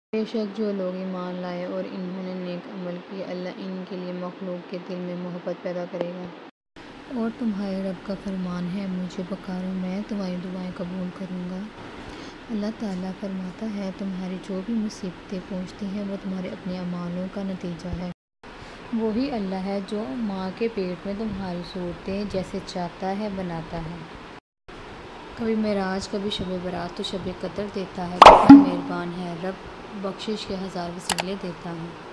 बेशक जो लोग ईमान लाए और इन्होंने नेक अमल किए, अल्लाह इनके लिए मखलूक के दिल में मोहब्बत पैदा करेगा। और तुम्हारे रब का फरमान है, मुझे पुकारो, मैं तुम्हारी दुआएं कबूल करूँगा। अल्लाह ताला फरमाता है, तुम्हारी जो भी मुसीबतें पहुँचती हैं वो तुम्हारे अपने अमालों का नतीजा है। वही अल्लाह है जो माँ के पेट में तुम्हारी सूरतें जैसे चाहता है बनाता है। कभी मेराज, कभी शब बरात तो शब कदर देता है। कितना मेहरबान है रब, बख्शिश के हज़ार वसीले देता है।